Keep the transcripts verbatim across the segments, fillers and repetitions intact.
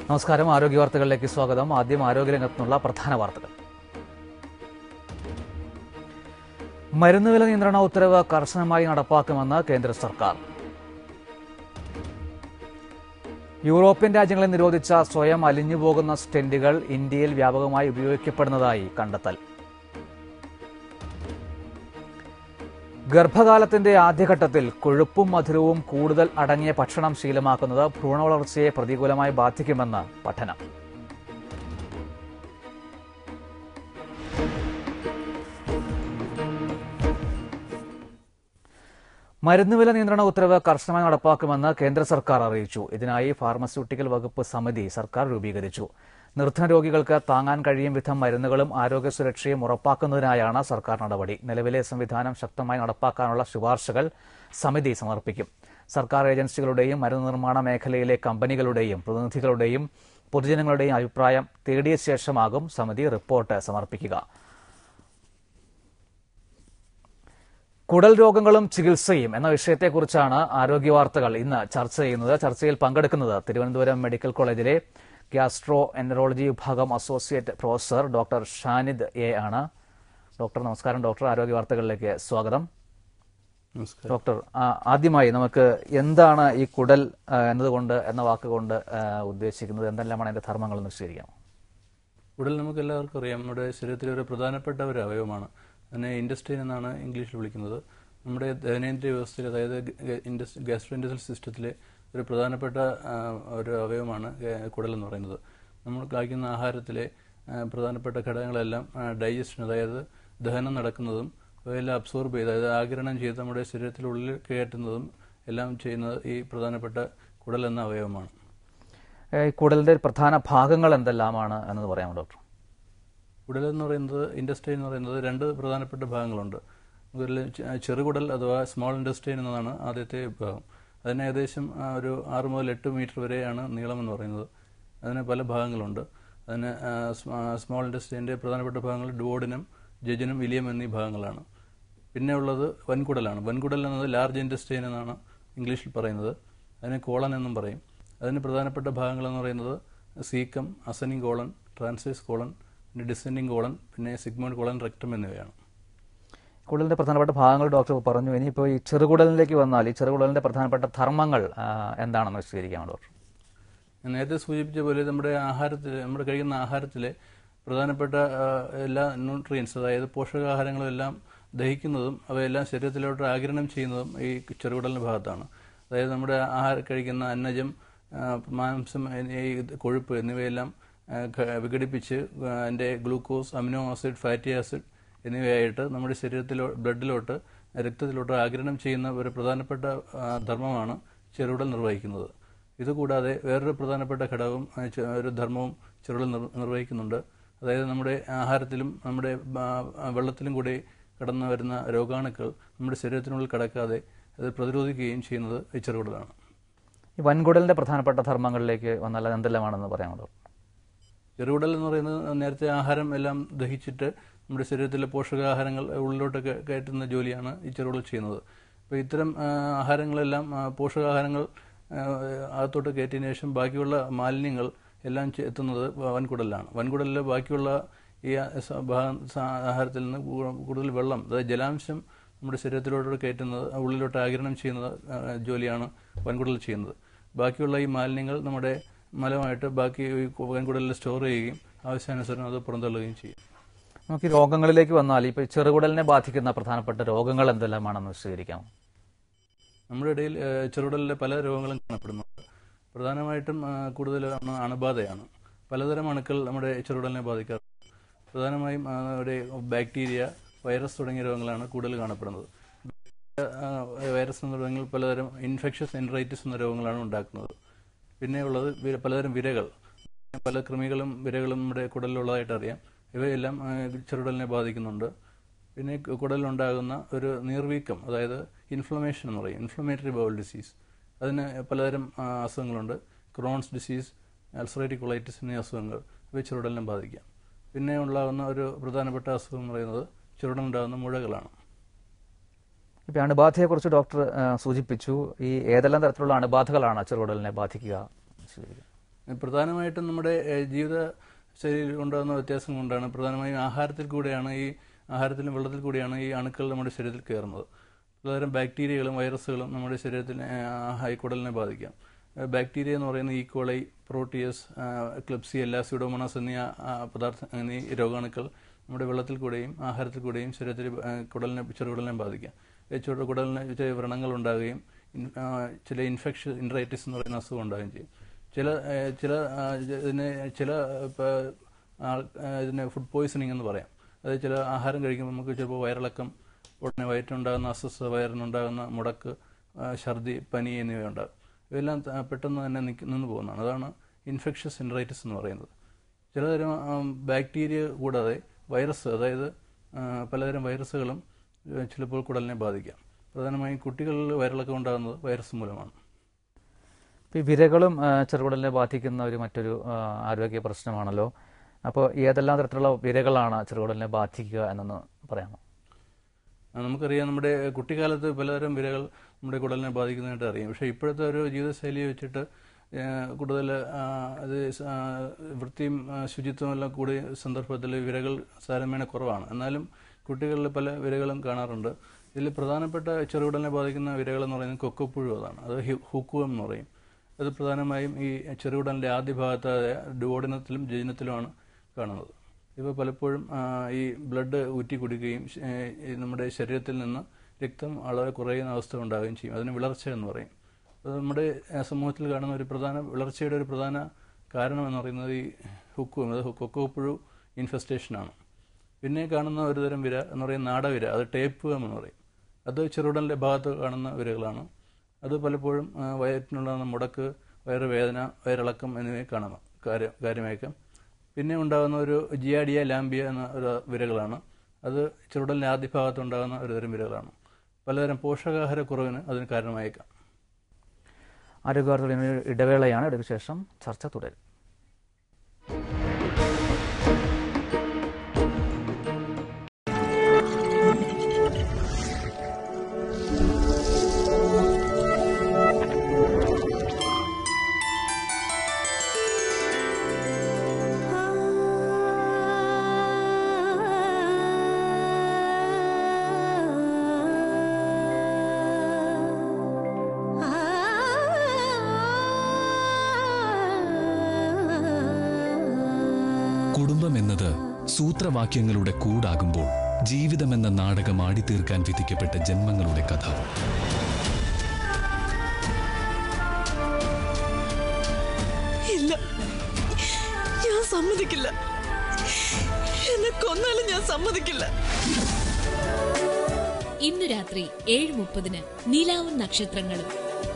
നമസ്കാരം. ആരോഗ്യ വാർത്തകളിലേക്ക് സ്വാഗതം. ആദ്യം ആരോഗ്യരംഗത്തുനിന്നുള്ള പ്രധാന വാർത്തകൾ. മരുന്നുവില നിയന്ത്രണ ഉത്തരവ് കർശനമായി നടപ്പാക്കുമെന്ന് കേന്ദ്ര സർക്കാർ. യൂറോപ്യൻ രാജ്യങ്ങളിൽ നിരോധിച്ച സ്വയം അലിഞ്ഞുപോകുന്ന സ്റ്റെന്റുകൾ ഇന്ത്യയിൽ വ്യാപകമായി ഉപയോഗിക്കപ്പെടുന്നതായി കണ്ടെത്തൽ. ഗർഭകാലത്തിന്റെ ആദ്യഘട്ടത്തിൽ കൊഴുപ്പും മധുരവും കൂടുതൽ അടങ്ങിയ ഭക്ഷണം ശീലമാക്കുന്നത് ഭ്രൂണവളർച്ചയെ പ്രതികൂലമായി ബാധിക്കുമെന്ന് പഠനം. മരുന്നുവില നിയന്ത്രണ ഉത്തരവ് കർശനമായി നടപ്പാക്കുമെന്ന് കേന്ദ്ര സർക്കാർ അറിയിച്ചു. ഇതിനായി ഫാർമസ്യൂട്ടിക്കൽ വകുപ്പ് സമിതി സർക്കാർ രൂപീകരിച്ചു. നിർധന രോഗികൾക്ക് താങ്ങാൻ കഴിയും വിധം മരുന്നുകളും ആരോഗ്യ സുരക്ഷയും ഉറപ്പാക്കുന്നതിനായാണ് സർക്കാർ നടപടി. നിലവിലെ സംവിധാനം ശക്തമായി നടപ്പാക്കാനുള്ള ശുപാർശകൾ സമിതി സമർപ്പിക്കും. സർക്കാർ ഏജൻസികളുടെയും മരുന്ന് നിർമ്മാണ മേഖലയിലെ കമ്പനികളുടെയും പ്രതിനിധികളുടെയും പൊതുജനങ്ങളുടെയും അഭിപ്രായം തേടിയ ശേഷമാകും സമിതി റിപ്പോർട്ട് സമർപ്പിക്കുക. കുടൽ രോഗങ്ങളും ചികിത്സയും എന്ന വിഷയത്തെക്കുറിച്ചാണ് ആരോഗ്യ വാർത്തകൾ ഇന്ന് ചർച്ച ചെയ്യുന്നത്. ചർച്ചയിൽ പങ്കെടുക്കുന്നത് തിരുവനന്തപുരം മെഡിക്കൽ കോളേജിലെ ഗ്യാസ്ട്രോ എൻറോളജി വിഭാഗം associate professor doctor Shanid A ആണ്. ഡോക്ടർ നമസ്കാരം. ഡോക്ടർ, ആരോഗ്യ വാർത്തകളിലേക്ക് സ്വാഗതം. ഡോക്ടർ, ആദ്യമായി നമുക്ക് എന്താണ് ഈ കുടൽ എന്നതുകൊണ്ട് എന്ന വാക്കുകൊണ്ട് ഉദ്ദേശിക്കുന്നത്, എന്തെല്ലാമാണ് അതിന്റെ ധർമ്മങ്ങളെന്ന് വിശദീകരിക്കാം? കുടൽ നമുക്ക് എല്ലാവർക്കും അറിയാം, നമ്മുടെ ശരീരത്തിലെ ഒരു പ്രധാനപ്പെട്ട ഒരു അവയവമാണ്. അതിനെ ഇൻഡസ്റ്റൈൻ എന്നാണ് ഇംഗ്ലീഷിൽ വിളിക്കുന്നത്. നമ്മുടെ ദഹനേന്ദ്രിയ വ്യവസ്ഥയിൽ, അതായത് ഗ്യാസ്ട്രോ ഇൻഡസ്ട്രിയൽ സിസ്റ്റത്തിലെ ഒരു പ്രധാനപ്പെട്ട ഒരു അവയവമാണ് കുടൽ എന്ന് പറയുന്നത്. നമ്മൾ കഴിക്കുന്ന ആഹാരത്തിലെ പ്രധാനപ്പെട്ട ഘടകങ്ങളെല്ലാം ഡൈജഷൻ, അതായത് ദഹനം നടക്കുന്നതും അവയെല്ലാം അബ്സോർബ് ചെയ്ത്, അതായത് ആഗിരണം ചെയ്ത് നമ്മുടെ ശരീരത്തിനുള്ളിൽ കയറ്റുന്നതും എല്ലാം ചെയ്യുന്നത് ഈ പ്രധാനപ്പെട്ട കുടൽ എന്ന അവയവമാണ്. കുടലിന്റെ പ്രധാന ഭാഗങ്ങൾ എന്തെല്ലാമാണ് എന്ന് പറയാമോ ഡോക്ടർ? കുടൽ എന്ന് പറയുന്നത്, ഇൻഡസ്റ്റൈൻ എന്ന് പറയുന്നത് രണ്ട് പ്രധാനപ്പെട്ട ഭാഗങ്ങളുണ്ട്. അതിൽ ചെറുകുടൽ അഥവാ സ്മോൾ ഇൻഡസ്റ്റൈൻ എന്നതാണ് ആദ്യത്തെ വിഭാഗം. അതിന് ഏകദേശം ഒരു ആറ് മുതൽ എട്ട് മീറ്റർ വരെയാണ് നീളം എന്ന് പറയുന്നത്. അതിന് പല ഭാഗങ്ങളുണ്ട്. അതിന് സ്മോൾ ഇൻഡസ്റ്റൈൻ്റെ പ്രധാനപ്പെട്ട ഭാഗങ്ങൾ ഡുവോഡിനം, ജെജുനം, ഇലിയം എന്നീ ഭാഗങ്ങളാണ്. പിന്നെ ഉള്ളത് വൻകുടലാണ്. വൻകുടൽ എന്നത് ലാർജ് ഇൻഡസ്റ്റൈൻ എന്നാണ് ഇംഗ്ലീഷിൽ പറയുന്നത്. അതിന് കോളൻ എന്നും പറയും. അതിന് പ്രധാനപ്പെട്ട ഭാഗങ്ങളെന്ന് പറയുന്നത് സീക്കം, അസനിങ് കോളൻ, ട്രാൻസ്വേഴ്സ് കോളൻ, പിന്നെ ഡിസെൻഡിങ് കോളൻ, പിന്നെ സിഗ്മോയിഡ് കോളൻ, റെക്ടം എന്നിവയാണ്. കുടലിന്റെ പ്രധാനപ്പെട്ട ഭാഗങ്ങൾ ഡോക്ടർ പറഞ്ഞു. ഇനിയിപ്പോൾ ഈ ചെറുകുടലിലേക്ക് വന്നാൽ ഈ ചെറുകുടലിന്റെ പ്രധാനപ്പെട്ട ധർമ്മങ്ങൾ എന്താണെന്ന് വിശദീകരിക്കാം ഡോക്ടർ? നേരത്തെ സൂചിപ്പിച്ച പോലെ നമ്മുടെ ആഹാരത്തിൽ, നമ്മുടെ കഴിക്കുന്ന ആഹാരത്തിലെ പ്രധാനപ്പെട്ട എല്ലാ ന്യൂട്രിയൻസ്, അതായത് പോഷകാഹാരങ്ങളും എല്ലാം ദഹിക്കുന്നതും അവയെല്ലാം ശരീരത്തിലോട്ട് ആഗിരണം ചെയ്യുന്നതും ഈ ചെറുകുടലിന്റെ ഭാഗത്താണ്. അതായത് നമ്മുടെ ആഹാരം കഴിക്കുന്ന അന്നജം, മാംസം, ഈ കൊഴുപ്പ് എന്നിവയെല്ലാം വിഘടിപ്പിച്ച് അതിൻ്റെ glucose, amino acid, fatty acid എന്നിവയായിട്ട് നമ്മുടെ ശരീരത്തിലോ ബ്ലഡിലോട്ട് രക്തത്തിലോട്ട് ആഗിരണം ചെയ്യുന്ന ഒരു പ്രധാനപ്പെട്ട ധർമ്മമാണ് ചെറുകുടൽ നിർവഹിക്കുന്നത്. ഇതുകൂടാതെ വേറൊരു പ്രധാനപ്പെട്ട ഘടകവും ഒരു ധർമ്മവും ചെറുകുടൽ നിർവഹിക്കുന്നുണ്ട്. അതായത് നമ്മുടെ ആഹാരത്തിലും നമ്മുടെ വെള്ളത്തിലും കൂടി കടന്നു വരുന്ന രോഗാണുക്കൾ നമ്മുടെ ശരീരത്തിനുള്ളിൽ കടക്കാതെ അത് പ്രതിരോധിക്കുകയും ചെയ്യുന്നത് ഈ ചെറുകുടലാണ്. ഈ വൻകുടലിന്റെ പ്രധാനപ്പെട്ട ധർമ്മങ്ങളിലേക്ക് വന്നാൽ എന്തെല്ലാമാണെന്ന് പറയാമോ? ചെറുകുടൽ എന്ന് പറയുന്നത് നേരത്തെ ആഹാരം എല്ലാം ദഹിച്ചിട്ട് നമ്മുടെ ശരീരത്തിലെ പോഷകാഹാരങ്ങൾ ഉള്ളിലോട്ടൊക്കെ കയറ്റുന്ന ജോലിയാണ് ഈ ചെറുകുടൽ ചെയ്യുന്നത്. അപ്പോൾ ഇത്തരം ആഹാരങ്ങളെല്ലാം, പോഷകാഹാരങ്ങൾ അകത്തോട്ട് കയറ്റിയതിനു ശേഷം ബാക്കിയുള്ള മാലിന്യങ്ങൾ എല്ലാം എത്തുന്നത് വൻകുടലിലാണ്. വൻകുടലിലെ ബാക്കിയുള്ള ഈ ആഹാരത്തിൽ നിന്ന് കൂടുതൽ വെള്ളം, അതായത് ജലാംശം നമ്മുടെ ശരീരത്തിലോട്ട് കയറ്റുന്നത്, ഉള്ളിലോട്ട് ആഗിരണം ചെയ്യുന്ന ജോലിയാണ് വൻകുടൽ ചെയ്യുന്നത്. ബാക്കിയുള്ള ഈ മാലിന്യങ്ങൾ നമ്മുടെ മലമായിട്ട് ബാക്കി വൻകുടലിൽ സ്റ്റോർ ചെയ്യുകയും ആവശ്യാനുസരണം അത് പുറന്തള്ളുകയും ചെയ്യും. നമുക്ക് ഈ രോഗങ്ങളിലേക്ക് വന്നാൽ ഇപ്പോൾ ചെറുകുടലിനെ ബാധിക്കുന്ന പ്രധാനപ്പെട്ട രോഗങ്ങൾ എന്തെല്ലാമാണെന്ന് വിശദീകരിക്കാം? നമ്മുടെ ഇടയിൽ ചെറുകുടലിലെ പല രോഗങ്ങളും കാണപ്പെടുന്നുണ്ട്. പ്രധാനമായിട്ടും കൂടുതലാണ് അണുബാധയാണ്. പലതരം അണുക്കൾ നമ്മുടെ ചെറുകുടലിനെ ബാധിക്കാറുണ്ട്. പ്രധാനമായും അവിടെ ബാക്ടീരിയ, വൈറസ് തുടങ്ങിയ രോഗങ്ങളാണ് കൂടുതൽ കാണപ്പെടുന്നത്. വൈറസ് എന്ന രോഗങ്ങൾ പലതരം ഇൻഫെക്ഷസ് എൻറൈറ്റിസ് എന്ന രോഗങ്ങളാണ് ഉണ്ടാക്കുന്നത്. പിന്നെ ഉള്ളത് പലതരം വിരകൾ, പല കൃമികളും വിരകളും നമ്മുടെ കുടലിലുള്ളതായിട്ട് അറിയാം. ഇവയെല്ലാം ചെറുകുടലിനെ ബാധിക്കുന്നുണ്ട്. പിന്നെ കുടലിലുണ്ടാകുന്ന ഒരു നീർവീക്കം, അതായത് ഇൻഫ്ലമേഷൻ എന്ന് പറയും, ഇൻഫ്ലമേറ്ററി ബൗൾ ഡിസീസ്, അതിന് പലതരം അസുഖങ്ങളുണ്ട്. ക്രോൺസ് ഡിസീസ്, അൾസറേറ്റീവ് കൊളൈറ്റിസ് എന്നീ അസുഖങ്ങൾ ഇവ ചെറുകുടലിനെ ബാധിക്കാം. പിന്നെ ഉണ്ടാകുന്ന ഒരു പ്രധാനപ്പെട്ട അസുഖം എന്ന് പറയുന്നത് ചെറുകുടലുണ്ടാകുന്ന മുഴകളാണ്. ഇപ്പോൾ അണുബാധയെക്കുറിച്ച് ഡോക്ടർ സൂചിപ്പിച്ചു. ഈ ഏതെല്ലാം തരത്തിലുള്ള അണുബാധകളാണ് ചെറുകുടലിനെ ബാധിക്കുക? പ്രധാനമായിട്ടും നമ്മുടെ ജീവിത ശൈലിയിൽ ഉണ്ടാകുന്ന വ്യത്യാസം കൊണ്ടാണ്. പ്രധാനമായും ആഹാരത്തിൽ കൂടെയാണ് ഈ ആഹാരത്തിലും വെള്ളത്തിൽ കൂടിയാണ് ഈ അണുക്കൾ നമ്മുടെ ശരീരത്തിൽ കയറുന്നത്. പലതരം ബാക്ടീരിയകളും വൈറസുകളും നമ്മുടെ ശരീരത്തിനെ ഹൈക്കുടലിനെ ബാധിക്കാം. ബാക്ടീരിയ എന്ന് പറയുന്ന ഈക്കോളൈ, പ്രോട്ടിയസ്, ക്ലിപ്സിയെല്ല, സ്യൂഡോമോണാസ് എന്നീ പദാർത്ഥ എന്നീ രോഗാണുക്കൾ നമ്മുടെ വെള്ളത്തിൽ കൂടെയും ആഹാരത്തിൽ കൂടെയും ശരീരത്തിൽ കുടലിനെ ചെറുകുടലിനെ ബാധിക്കാം. ചെറുകുടലിന് ചില വ്രണങ്ങൾ ഉണ്ടാകുകയും ചില ഇൻഫെക്ഷൻ ഇൻറൈറ്റിസ് എന്ന് പറയുന്ന അസുഖം ഉണ്ടാകുകയും ചെയ്യും. ചില ചില ഇതിനെ ചില ഇതിനെ ഫുഡ് പോയ്സണിങ് എന്ന് പറയാം. അതായത് ചില ആഹാരം കഴിക്കുമ്പോൾ നമുക്ക് ചിലപ്പോൾ വയറിളക്കം, ഉടനെ വയറ്റിനുണ്ടാകുന്ന അസ്വസ്ഥത, വയറിനുണ്ടാകുന്ന മുടക്ക്, ഛർദി, പനി എന്നിവയുണ്ടാകും. ഇവയെല്ലാം പെട്ടെന്ന് തന്നെ നിന്ന് പോകുന്നതാണ്. അതാണ് ഇൻഫെക്ഷസ് ഇൻറൈറ്റിസ് എന്ന് പറയുന്നത്. ചിലതരം ബാക്ടീരിയ കൂടാതെ വൈറസ്, അതായത് പലതരം വൈറസുകളും ചിലപ്പോൾ കുടലിനെ ബാധിക്കാം. പ്രധാനമായും കുട്ടികളിൽ വയറിളക്കം ഉണ്ടാകുന്നത് വൈറസ് മൂലമാണ്. ഈ വിരകളും ചെറുകുടലിനെ ബാധിക്കുന്ന ഒരു മറ്റൊരു ആരോഗ്യ പ്രശ്നമാണല്ലോ. അപ്പോൾ ഏതെല്ലാം തരത്തിലുള്ള വിരകളാണ് ചെറുകുടലിനെ ബാധിക്കുക എന്നൊന്ന് പറയാമോ? നമുക്കറിയാം, നമ്മുടെ കുട്ടിക്കാലത്ത് പലതരം വിരകൾ നമ്മുടെ കുടലിനെ ബാധിക്കുന്നതായിട്ട് അറിയാം. പക്ഷേ ഇപ്പോഴത്തെ ഒരു ജീവിതശൈലിയെ വെച്ചിട്ട് കൂടുതൽ അത് വൃത്തിയും ശുചിത്വം എല്ലാം കൂടിയ സന്ദർഭത്തിൽ വിരകൾ സാരമേണ കുറവാണ്. എന്നാലും കുട്ടികളിൽ പല വിരകളും കാണാറുണ്ട്. ഇതിൽ പ്രധാനപ്പെട്ട ചെറുകുടലിനെ ബാധിക്കുന്ന വിരകളെന്ന് പറയുന്നത് കൊക്കോപ്പുഴു അതാണ്. അത് ഹുക്കുവം എന്ന് പറയും. അത് പ്രധാനമായും ഈ ചെറുകുടലിൻ്റെ ആദ്യ ഭാഗത്തായ ഡുവോഡിനത്തിലും ജെജിനത്തിലുമാണ് കാണുന്നത്. ഇവ പലപ്പോഴും ഈ ബ്ലഡ് ഊറ്റി കുടിക്കുകയും നമ്മുടെ ശരീരത്തിൽ നിന്ന് രക്തം വളരെ കുറയുന്ന അവസ്ഥ ഉണ്ടാകുകയും ചെയ്യും. അതിന് വിളർച്ച എന്ന് പറയും. അത് നമ്മുടെ സമൂഹത്തിൽ കാണുന്ന ഒരു പ്രധാന വിളർച്ചയുടെ ഒരു പ്രധാന കാരണം എന്ന് പറയുന്നത് ഈ ഹുക്കുവം, അത് കൊക്കോപ്പുഴു ഇൻഫെസ്റ്റേഷനാണ്. പിന്നെ കാണുന്ന ഒരു തരം വിര എന്ന് പറയുന്നത് നാടവിര, അത് ടേപ്പ് എന്ന് പറയും. അത് ചെറുകുടലിൻ്റെ ഭാഗത്ത് കാണുന്ന വിരകളാണ്. അത് പലപ്പോഴും വയറ്റിനുണ്ടാകുന്ന മുടക്ക്, വയറുവേദന, വയറിളക്കം എന്നിവയെ കാണാം കാര്യം കാര്യമായേക്കാം. പിന്നെ ഉണ്ടാകുന്ന ഒരു ജിയാഡിയ ലാംബിയ എന്ന ഒരു വിരകളാണ്. അത് ചെറുകുടലിൻ്റെ ആദ്യ ഭാഗത്തുണ്ടാകുന്ന ഒരു തരം വിരകളാണ്. പലതരം പോഷകാഹാരക്കുറവിന് അതിന് കാരണമായേക്കാം. ആരോഗ്യവാർത്തകളിൽ ഇടവേളയാണ്. ഇടയ്ക്ക് ശേഷം ചർച്ച തുടരും. കുടുംബമെന്നത് സൂത്രവാക്യങ്ങളുടെ കൂടാകുമ്പോൾ ജീവിതമെന്ന നാടകം ആടിത്തീർക്കാൻ വിധിക്കപ്പെട്ട ജന്മങ്ങളുടെ കഥ. ഇല്ല, ഞാൻ സമ്മതിക്കില്ല. എന്നെ കൊന്നാലും ഞാൻ സമ്മതിക്കില്ല. ഇന്നു രാത്രി ഏഴ് മുപ്പതിന് നിലാവും നക്ഷത്രങ്ങളും.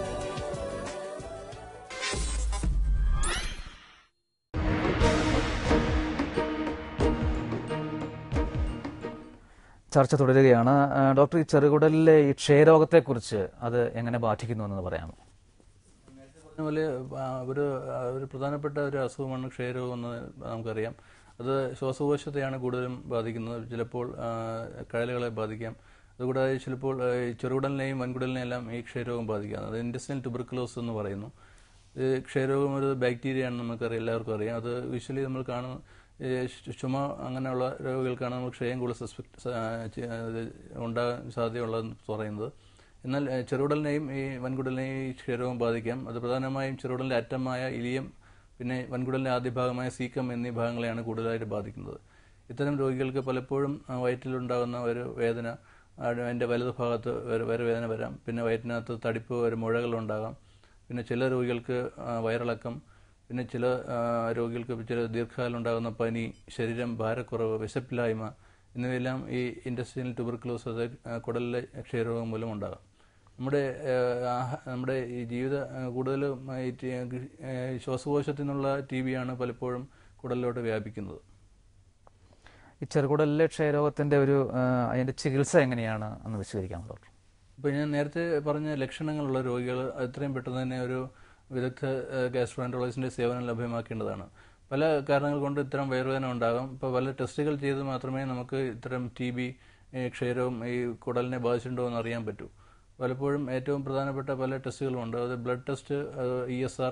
ചർച്ച തുടരുകയാണ്. ഡോക്ടർ, ഈ ചെറുകുടലിലെ ഈ ക്ഷയരോഗത്തെക്കുറിച്ച് അത് എങ്ങനെ ബാധിക്കുന്നു എന്ന് പറയാമോ? പറഞ്ഞ പോലെ ഒരു ഒരു പ്രധാനപ്പെട്ട ഒരു അസുഖമാണ് ക്ഷയരോഗം എന്ന് നമുക്കറിയാം. അത് ശ്വാസകോശത്തെയാണ് കൂടുതലും ബാധിക്കുന്നത്. ചിലപ്പോൾ കഴലുകളെ ബാധിക്കാം. അതുകൂടാതെ ചിലപ്പോൾ ചെറുകുടലിനെയും വൻകുടലിനെയും എല്ലാം ഈ ക്ഷയരോഗം ബാധിക്കാം. അത് ഇൻഡസ്ട്രിയൽ ട്യൂബർക്കുലോസ് എന്ന് പറയുന്നു. ക്ഷയരോഗം ഒരു ബാക്ടീരിയയാണെന്ന് നമുക്കറിയാം, എല്ലാവർക്കും അറിയാം. അത് യൂഷ്വലി നമ്മൾ കാണുന്ന ചുമ അങ്ങനെയുള്ള രോഗികൾക്കാണ് നമ്മൾ ക്ഷയം കൂടുതൽ സസ്പെക്ട് ഉണ്ടാകാൻ സാധ്യതയുള്ളതെന്ന് പറയുന്നത്. എന്നാൽ ചെറുകുടലിനെയും ഈ വൻകുടലിനെയും ഈ ക്ഷയരോഗം ബാധിക്കാം. അത് പ്രധാനമായും ചെറുകുടലിൻ്റെ അറ്റമായ ഇലിയം, പിന്നെ വൻകുടലിൻ്റെ ആദ്യ ഭാഗമായ സീക്കം എന്നീ ഭാഗങ്ങളെയാണ് കൂടുതലായിട്ട് ബാധിക്കുന്നത്. ഇത്തരം രോഗികൾക്ക് പലപ്പോഴും വയറ്റിലുണ്ടാകുന്ന ഒരു വേദന, അതിൻ്റെ വലതു ഭാഗത്ത് വരെ വേദന വരാം. പിന്നെ വയറ്റിനകത്ത് തടിപ്പ്, ഒരു മുഴകളുണ്ടാകാം. പിന്നെ ചില രോഗികൾക്ക് വയറിളക്കം, പിന്നെ ചില രോഗികൾക്ക് ചില ദീർഘകാലം ഉണ്ടാകുന്ന പനി, ശരീരം ഭാരക്കുറവ്, വിശപ്പില്ലായ്മ എന്നിവയെല്ലാം ഈ ഇൻഡസ്ട്രിയൽ ട്യൂബർക്കുലോസ്, അതായത് കുടലിലെ ക്ഷയരോഗം മൂലം ഉണ്ടാകാം. നമ്മുടെ നമ്മുടെ ഈ ജീവിത കൂടുതലും ഈ ശ്വാസകോശത്തിൽ നിന്നുള്ള ടി ബിയാണ് പലപ്പോഴും കുടലിലോട്ട് വ്യാപിക്കുന്നത്. ഈ ചെറുകുടലിലെ ക്ഷയരോഗത്തിൻ്റെ ഒരു അതിൻ്റെ ചികിത്സ എങ്ങനെയാണ് എന്ന് വിശദീകരിക്കാം ഡോക്ടർ? ഇപ്പോൾ ഞാൻ നേരത്തെ പറഞ്ഞ ലക്ഷണങ്ങളുള്ള രോഗികൾ എത്രയും പെട്ടെന്ന് തന്നെ ഒരു വിദഗ്ധ ഗാസ്ട്രോഎൻട്രോളജിസ്റ്റിന്റെ സേവനം ലഭ്യമാക്കേണ്ടതാണ്. പല കാരണങ്ങൾ കൊണ്ട് ഇത്തരം വയറുവേദന ഉണ്ടാകാം. ഇപ്പോൾ പല ടെസ്റ്റുകൾ ചെയ്ത് മാത്രമേ നമുക്ക് ഇത്തരം ടി ബി, ക്ഷയരോഗം ഈ കുടലിനെ ബാധിച്ചിട്ടുണ്ടോ എന്ന് അറിയാൻ പറ്റൂ. പലപ്പോഴും ഏറ്റവും പ്രധാനപ്പെട്ട പല ടെസ്റ്റുകളുമുണ്ട്. അത് blood test, E S R,